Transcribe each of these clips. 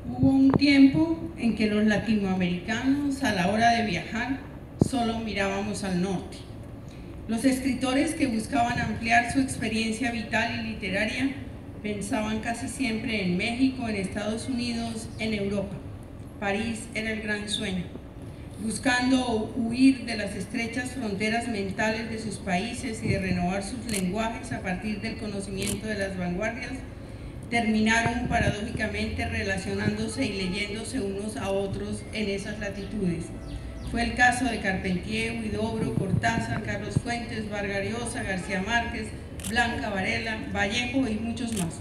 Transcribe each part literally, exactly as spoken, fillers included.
Hubo un tiempo en que los latinoamericanos, a la hora de viajar, solo mirábamos al norte. Los escritores que buscaban ampliar su experiencia vital y literaria pensaban casi siempre en México, en Estados Unidos, en Europa. París era el gran sueño. Buscando huir de las estrechas fronteras mentales de sus países y de renovar sus lenguajes a partir del conocimiento de las vanguardias, terminaron paradójicamente relacionándose y leyéndose unos a otros en esas latitudes. Fue el caso de Carpentier, Huidobro, Cortázar, Carlos Fuentes, Vargas Llosa, García Márquez, Blanca Varela, Vallejo y muchos más.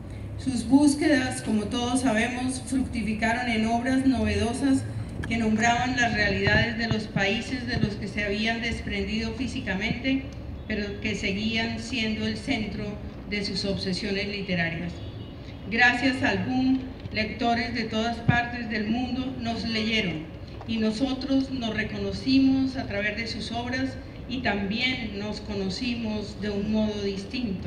Sus búsquedas, como todos sabemos, fructificaron en obras novedosas que nombraban las realidades de los países de los que se habían desprendido físicamente, pero que seguían siendo el centro de sus obsesiones literarias. Gracias al boom, lectores de todas partes del mundo nos leyeron y nosotros nos reconocimos a través de sus obras y también nos conocimos de un modo distinto.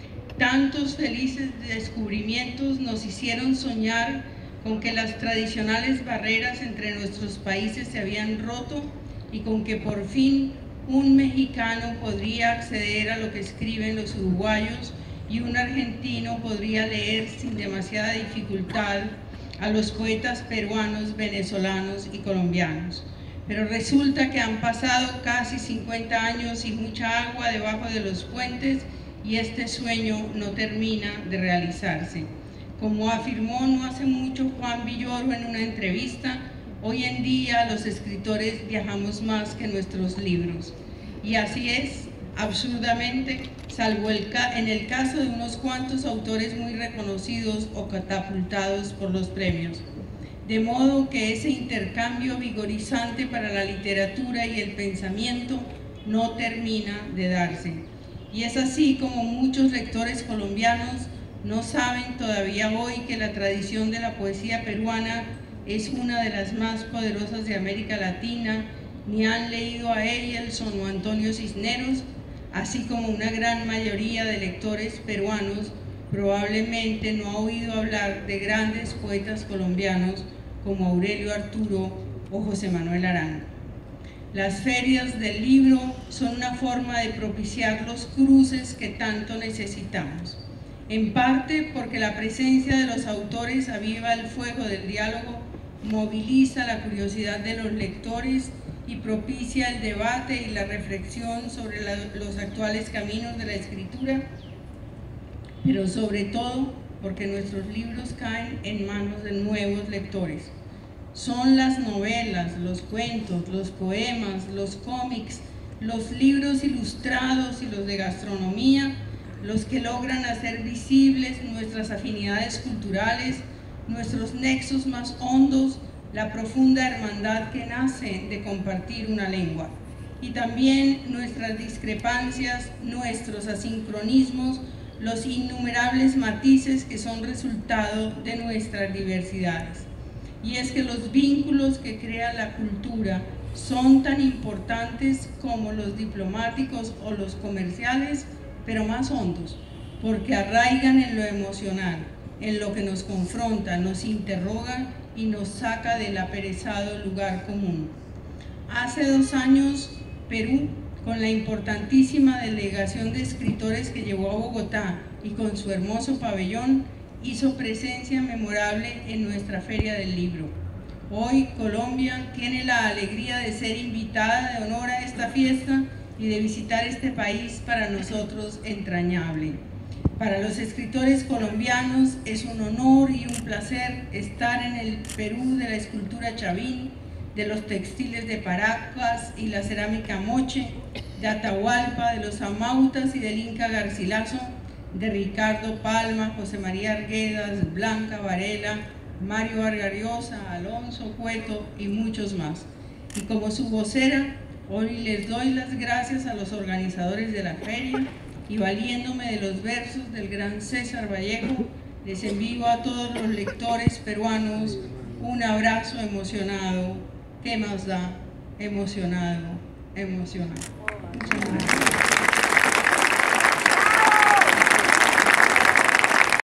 Tantos felices descubrimientos nos hicieron soñar con que las tradicionales barreras entre nuestros países se habían roto y con que por fin un mexicano podría acceder a lo que escriben los uruguayos y un argentino podría leer sin demasiada dificultad a los poetas peruanos, venezolanos y colombianos. Pero resulta que han pasado casi cincuenta años y mucha agua debajo de los puentes y este sueño no termina de realizarse. Como afirmó no hace mucho Juan Villoro en una entrevista, hoy en día los escritores viajamos más que nuestros libros. Y así es, absurdamente, salvo el ca en el caso de unos cuantos autores muy reconocidos o catapultados por los premios. De modo que ese intercambio vigorizante para la literatura y el pensamiento no termina de darse. Y es así como muchos lectores colombianos no saben todavía hoy que la tradición de la poesía peruana es una de las más poderosas de América Latina, ni han leído a Eilson o Antonio Cisneros, así como una gran mayoría de lectores peruanos probablemente no ha oído hablar de grandes poetas colombianos como Aurelio Arturo o José Manuel Arango. Las ferias del libro son una forma de propiciar los cruces que tanto necesitamos, en parte porque la presencia de los autores aviva el fuego del diálogo, moviliza la curiosidad de los lectores y propicia el debate y la reflexión sobre la, los actuales caminos de la escritura, pero sobre todo porque nuestros libros caen en manos de nuevos lectores. Son las novelas, los cuentos, los poemas, los cómics, los libros ilustrados y los de gastronomía los que logran hacer visibles nuestras afinidades culturales, nuestros nexos más hondos, la profunda hermandad que nace de compartir una lengua, y también nuestras discrepancias, nuestros asincronismos, los innumerables matices que son resultado de nuestras diversidades. Y es que los vínculos que crea la cultura son tan importantes como los diplomáticos o los comerciales, pero más hondos, porque arraigan en lo emocional, en lo que nos confronta, nos interroga y nos saca del aperezado lugar común. Hace dos años, Perú, con la importantísima delegación de escritores que llevó a Bogotá y con su hermoso pabellón, hizo presencia memorable en nuestra Feria del Libro. Hoy Colombia tiene la alegría de ser invitada de honor a esta fiesta y de visitar este país para nosotros entrañable. Para los escritores colombianos es un honor y un placer estar en el Perú de la escultura Chavín, de los textiles de Paracas y la cerámica Moche, de Atahualpa, de los Amautas y del Inca Garcilaso, de Ricardo Palma, José María Arguedas, Blanca Varela, Mario Vargas Llosa, Alonso Cueto y muchos más. Y como su vocera, hoy les doy las gracias a los organizadores de la feria y valiéndome de los versos del gran César Vallejo, les envío a todos los lectores peruanos un abrazo emocionado. ¿Qué más da? Emocionado, emocionado. Muchas gracias.